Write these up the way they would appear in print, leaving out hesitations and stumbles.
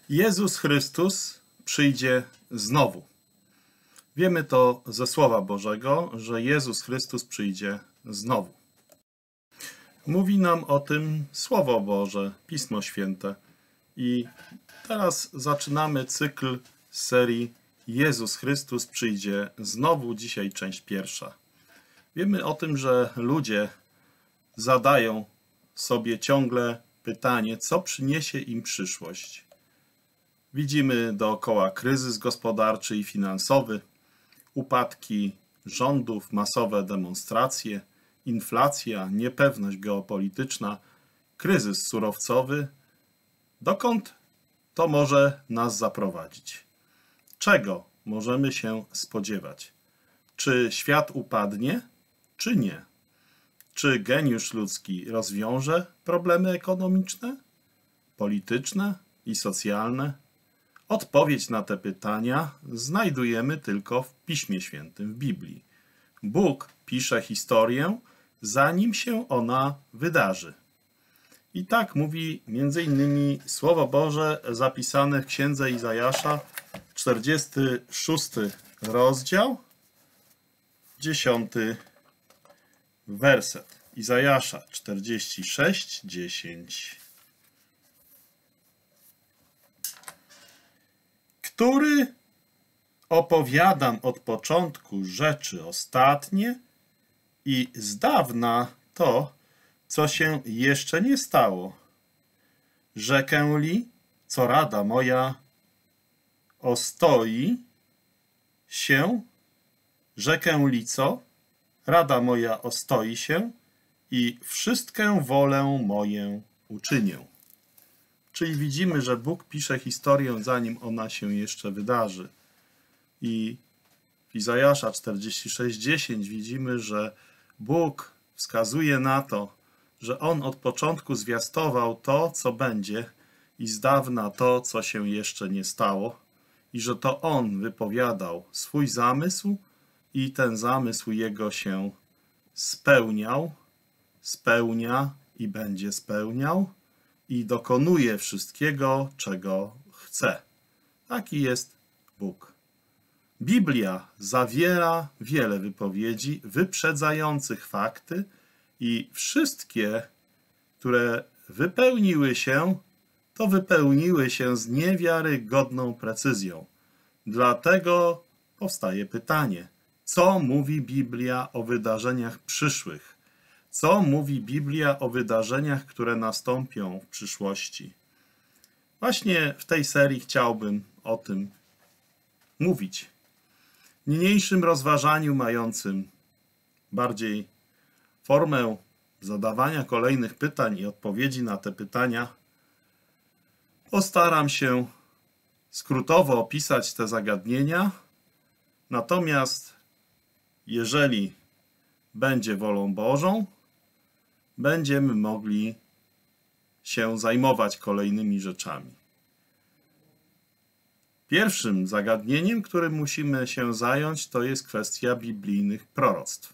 Jezus Chrystus przyjdzie znowu. Wiemy to ze Słowa Bożego, że Jezus Chrystus przyjdzie znowu. Mówi nam o tym Słowo Boże, Pismo Święte. I teraz zaczynamy cykl serii Jezus Chrystus przyjdzie znowu. Dzisiaj część pierwsza. Wiemy o tym, że ludzie zadają sobie ciągle pytanie, co przyniesie im przyszłość. Widzimy dookoła kryzys gospodarczy i finansowy, upadki rządów, masowe demonstracje, inflacja, niepewność geopolityczna, kryzys surowcowy. Dokąd to może nas zaprowadzić? Czego możemy się spodziewać? Czy świat upadnie, czy nie? Czy geniusz ludzki rozwiąże problemy ekonomiczne, polityczne i socjalne? Odpowiedź na te pytania znajdujemy tylko w Piśmie Świętym, w Biblii. Bóg pisze historię, zanim się ona wydarzy. I tak mówi m.in. Słowo Boże zapisane w Księdze Izajasza, 46 rozdział, 10 werset. Izajasza 46, 10. Który opowiadam od początku rzeczy ostatnie i z dawna to, co się jeszcze nie stało. Rzekę li, co rada moja ostoi się, rzekę li, co rada moja ostoi się i wszystkę wolę moję uczynię. Czyli widzimy, że Bóg pisze historię, zanim ona się jeszcze wydarzy. I w Izajasza 46:10 widzimy, że Bóg wskazuje na to, że On od początku zwiastował to, co będzie i z dawna to, co się jeszcze nie stało i że to On wypowiadał swój zamysł i ten zamysł Jego się spełniał, spełnia i będzie spełniał i dokonuje wszystkiego, czego chce. Taki jest Bóg. Biblia zawiera wiele wypowiedzi wyprzedzających fakty i wszystkie, które wypełniły się, to wypełniły się z niewiarygodną precyzją. Dlatego powstaje pytanie, co mówi Biblia o wydarzeniach przyszłych? Co mówi Biblia o wydarzeniach, które nastąpią w przyszłości? Właśnie w tej serii chciałbym o tym mówić. W niniejszym rozważaniu mającym bardziej formę zadawania kolejnych pytań i odpowiedzi na te pytania postaram się skrótowo opisać te zagadnienia. Natomiast jeżeli będzie wolą Bożą, będziemy mogli się zajmować kolejnymi rzeczami. Pierwszym zagadnieniem, którym musimy się zająć, to jest kwestia biblijnych proroctw.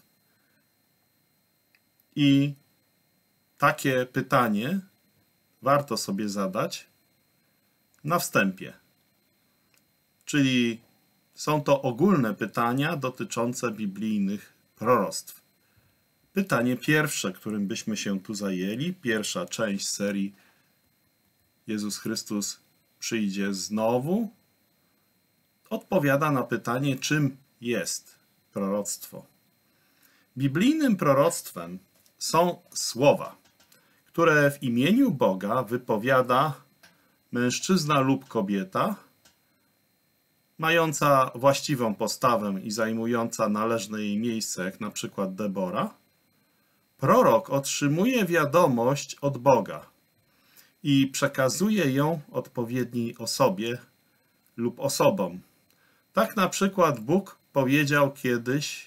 I takie pytanie warto sobie zadać na wstępie. Czyli są to ogólne pytania dotyczące biblijnych proroctw. Pytanie pierwsze, którym byśmy się tu zajęli, pierwsza część serii Jezus Chrystus przyjdzie znowu, odpowiada na pytanie, czym jest proroctwo. Biblijnym proroctwem są słowa, które w imieniu Boga wypowiada mężczyzna lub kobieta, mająca właściwą postawę i zajmująca należne jej miejsce, jak na przykład Debora. Prorok otrzymuje wiadomość od Boga i przekazuje ją odpowiedniej osobie lub osobom. Tak na przykład Bóg powiedział kiedyś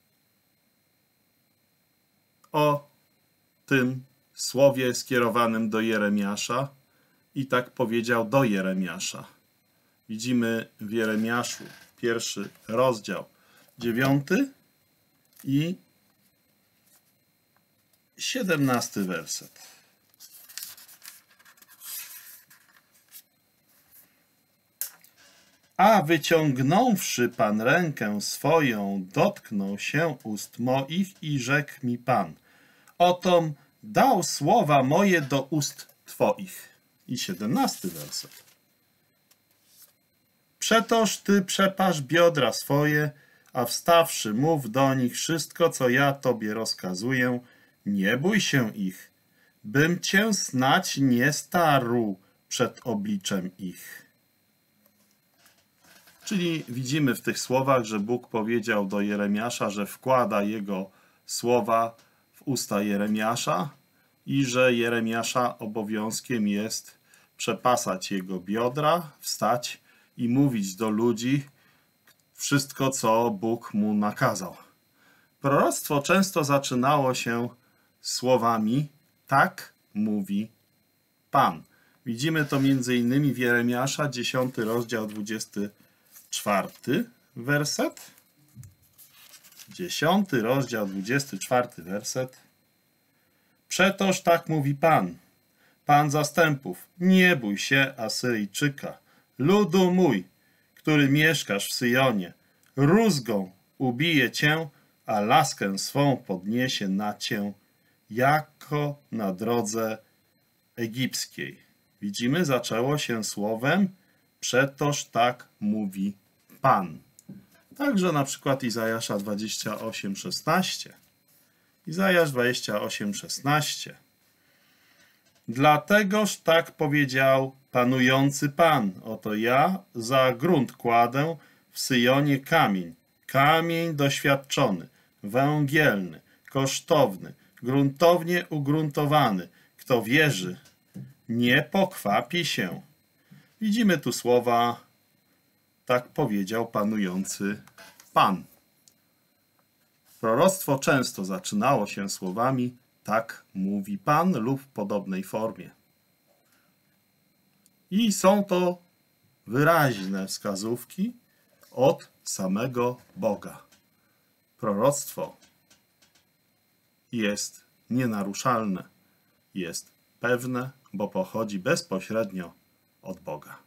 o tym słowie skierowanym do Jeremiasza i tak powiedział do Jeremiasza. Widzimy w Jeremiaszu, 1 rozdział, 9 i 17 werset. A wyciągnąwszy Pan rękę swoją, dotknął się ust moich i rzekł mi Pan: otom dał słowa moje do ust Twoich. I 17 werset. Przetoż Ty przepasz biodra swoje, a wstawszy mów do nich wszystko, co ja Tobie rozkazuję. Nie bój się ich, bym Cię snać nie starł przed obliczem ich. Czyli widzimy w tych słowach, że Bóg powiedział do Jeremiasza, że wkłada jego słowa w usta Jeremiasza i że Jeremiasza obowiązkiem jest przepasać jego biodra, wstać i mówić do ludzi wszystko, co Bóg mu nakazał. Proroctwo często zaczynało się słowami: tak mówi Pan. Widzimy to m.in. w Jeremiasza, 10 rozdział, 24 werset. 10 rozdział, 24 werset. Przetoż tak mówi Pan, Pan zastępów: nie bój się Asyryjczyka, ludu mój, który mieszkasz w Syjonie. Rózgą ubije cię, a laskę swą podniesie na cię, jako na drodze egipskiej. Widzimy, zaczęło się słowem: przetoż tak mówi Pan. Także na przykład Izajasza 28:16. Izajasz 28:16. Dlategoż tak powiedział panujący Pan: oto ja za grunt kładę w Syjonie kamień, kamień doświadczony, węgielny, kosztowny, gruntownie ugruntowany. Kto wierzy, nie pokwapi się. Widzimy tu słowa: tak powiedział panujący Pan. Proroctwo często zaczynało się słowami: tak mówi Pan lub w podobnej formie. I są to wyraźne wskazówki od samego Boga. Proroctwo jest nienaruszalne, jest pewne, bo pochodzi bezpośrednio od Boga.